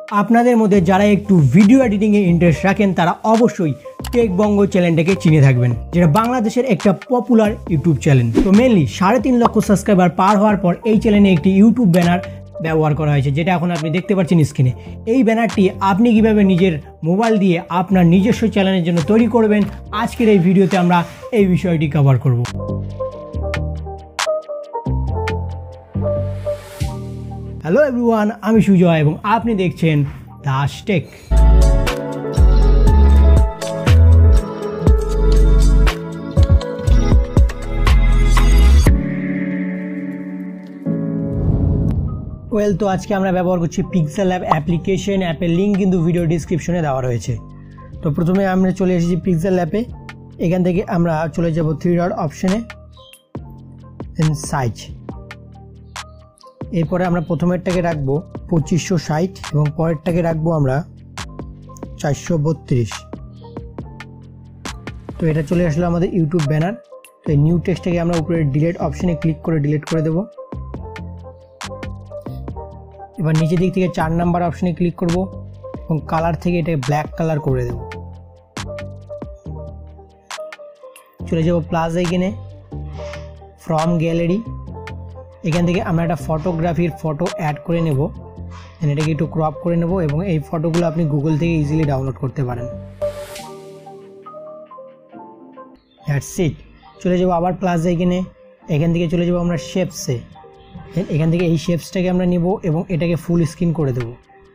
আপনাদের মধ্যে যারা একটু ভিডিও এডিটিংয়ে ইন্টারেস্ট রাখেন তারা অবশ্যই টেকবঙ্গ চ্যানেলটাকে চিনে থাকবেন, যেটা বাংলাদেশের একটা পপুলার ইউটিউব চ্যানেল। তো মেনলি 3.5 লক্ষ সাবস্ক্রাইবার পার হওয়ার পর এই চ্যানেলে একটি ইউটিউব ব্যানার ব্যবহার করা হয়েছে, যেটা এখন আপনি দেখতে পাচ্ছেন স্ক্রিনে। এই ব্যানারটি আপনি কিভাবে নিজের মোবাইল দিয়ে আপনার নিজস্ব চ্যানেলের জন্য তৈরি করবেন, আজকের এই ভিডিওতে আমরা এই বিষয়টি কভার করব। হ্যালো এভরিওয়ান, আমি সুজয় এবং আপনি দেখছেন দাস টেক। তো আজকে আমরা ব্যবহার করছি পিক্সেল ল্যাব অ্যাপ্লিকেশন। অ্যাপের লিঙ্ক কিন্তু ভিডিও ডিসক্রিপশনে দেওয়া রয়েছে। তো প্রথমে আমরা চলে এসেছি পিক্সেল ল্যাবে। এখান থেকে আমরা চলে যাব 3 ডট অপশনে, দেন সাইজ। এরপরে আমরা প্রথমেরটাকে রাখবো 2560 এবং পরেরটাকে রাখবো আমরা 432। তো এটা চলে আসলো আমাদের ইউটিউব ব্যানার। তো এই নিউ টেক্সটটাকে আমরা উপরে ডিলিট অপশনে ক্লিক করে ডিলিট করে দেবো। এবার নিচের দিক থেকে 4 নাম্বার অপশনে ক্লিক করব এবং কালার থেকে এটা ব্ল্যাক কালার করে দেব। চলে যাব প্লাস আইকনে, ফ্রম গ্যালারি। এখান থেকে আমরা একটা ফটোগ্রাফির ফটো অ্যাড করে নেব। এটাকে একটু ক্রপ করে নেব এবং এই ফটোগুলো আপনি গুগল থেকে ইজিলি ডাউনলোড করতে পারেন। That's it. চলে যাব আবার প্লাস আইকনে, এখান থেকে চলে যাব আমরা শেপসে। এখান থেকে এই শেপসটাকে আমরা নিব এবং এটাকে ফুল স্ক্রিন করে দেব।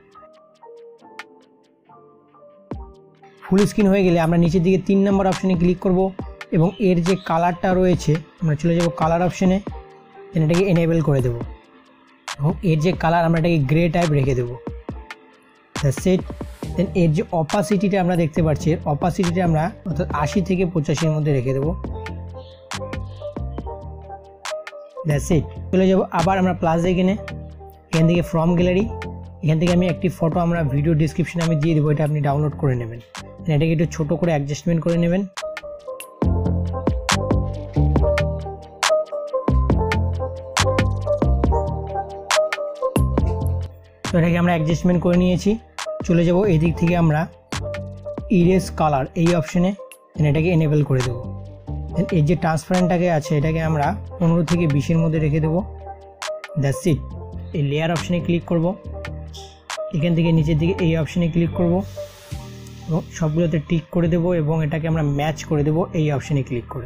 ফুল স্ক্রিন হয়ে গেলে আমরা নিচের দিকে 3 নম্বর অপশনে ক্লিক করব এবং এর যে কালারটা রয়েছে আমরা চলে যাব কালার অপশনে, এটাকে এনেবল করে দেব এবং এর যে কালার আমরা এটাকে গ্রে টাইপ রেখে দেব। That's it. দেন এর যে অপাসিটিটা আমরা দেখতে পাচ্ছি, অপাসিটিটা আমরা অর্থাৎ 80 থেকে 85-এর মধ্যে রেখে দেব। That's it. চলে যাব আবার আমরা প্লাস আইকনে, এখান থেকে ফ্রম গ্যালারি। এখান থেকে আমি একটি ফটো আমরা ভিডিও ডিসক্রিপশনে আমি দিয়ে দেবো, এটা আপনি ডাউনলোড করে নেবেন। এটাকে একটু ছোটো করে অ্যাডজাস্টমেন্ট করে নেবেন। তো এটাকে আমরা অ্যাডজাস্টমেন্ট করে নিয়েছি। চলে যাব এই দিক থেকে আমরা ইরেজ কালার এই অপশনে, এটাকে এনেবল করে দেবো। এই যে ট্রান্সপারেন্টটাকে আছে এটাকে আমরা 15 থেকে 20-এর মধ্যে রেখে দেবো। That's it. এই লেয়ার অপশনে ক্লিক করব, এখান থেকে নিচের দিকে এই অপশনে ক্লিক করব এবং সবগুলোতে টিক করে দেব এবং এটাকে আমরা ম্যাচ করে দেব এই অপশনে ক্লিক করে।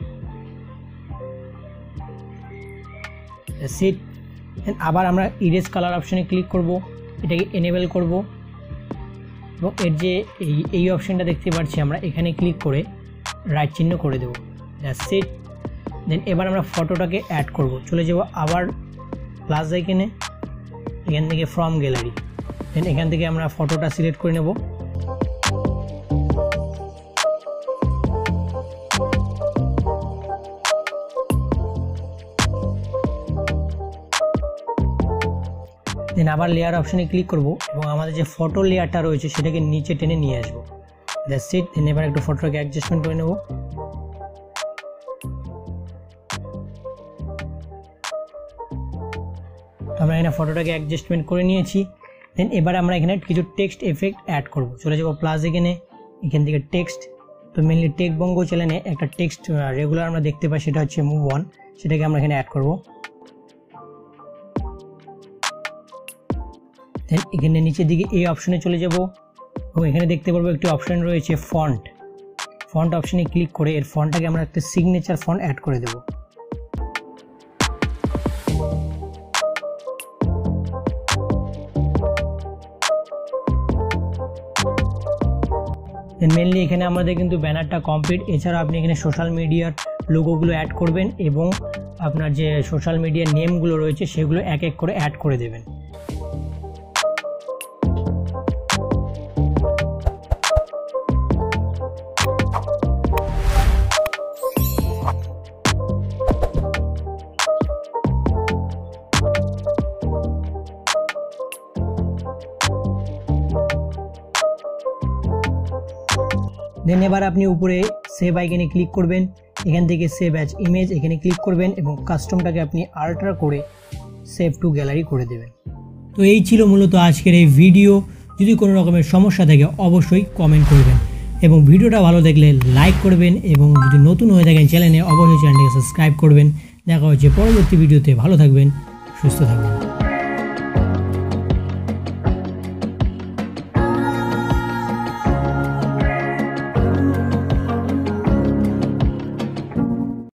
That's it. আবার আমরা ইরেজ কালার অপশনে ক্লিক করব, এটাকে এনেবল করব এবং এর যে এই অপশনটা দেখতে পাচ্ছি আমরা এখানে ক্লিক করে রাইট চিহ্ন করে দেবো। দ্যাটস ইট। দেন এবার আমরা ফটোটাকে অ্যাড করব। চলে যাব আবার প্লাস আইকনে, এখান থেকে ফ্রম গ্যালারি। দেন এখান থেকে আমরা ফটোটা সিলেক্ট করে নেব। দেন আবার লেয়ার অপশনে ক্লিক করব এবং আমাদের যে ফটো লেয়ারটা রয়েছে সেটাকে নিচে টেনে নিয়ে আসবো। That's it. দেন এবার একটু ফটোটাকে অ্যাডজাস্টমেন্ট করে নেব। আমরা এখানে ফটোটাকে অ্যাডজাস্টমেন্ট করে নিয়েছি। দেন এবার আমরা এখানে কিছু টেক্সট এফেক্ট অ্যাড করব। চলে যাব প্লাস এখানে, এখান থেকে টেক্সট। তো মেনলি টেকবঙ্গ চ্যানেলে একটা টেক্সট রেগুলার আমরা দেখতে পাই, সেটা হচ্ছে মুভ অন, সেটাকে আমরা এখানে অ্যাড করব। দেন এখানে নিচের দিকে এই অপশনে চলে যাব এবং এখানে দেখতে পারবো একটি অপশন রয়েছে ফন্ট। ফন্ট অপশনে ক্লিক করে এর ফন্টটাকে আমরা একটা সিগনেচার ফন্ট অ্যাড করে দেব। দেন মেনলি এখানে আমাদের কিন্তু ব্যানারটা কমপ্লিট। এছাড়া আপনি এখানে সোশ্যাল মিডিয়ার লোগোগুলো অ্যাড করবেন এবং আপনার যে সোশ্যাল মিডিয়ার নেমগুলো রয়েছে সেগুলো এক এক করে অ্যাড করে দেবেন। দেন এবার আপনি উপরে সেভ আইকনে ক্লিক করবেন, এখান থেকে সেভ অ্যাজ ইমেজ এখানে ক্লিক করবেন এবং কাস্টমটাকে আপনি আল্টার করে সেভ টু গ্যালারি করে দেবেন। তো এই ছিল মূলত আজকের এই ভিডিও। যদি কোনো রকমের সমস্যা থাকে অবশ্যই কমেন্ট করবেন এবং ভিডিওটা ভালো দেখলে লাইক করবেন এবং যদি নতুন হয়ে থাকেন চ্যানেলে অবশ্যই চ্যানেলটিকে সাবস্ক্রাইব করবেন। দেখা হচ্ছে পরবর্তী ভিডিওতে। ভালো থাকবেন, সুস্থ থাকবেন।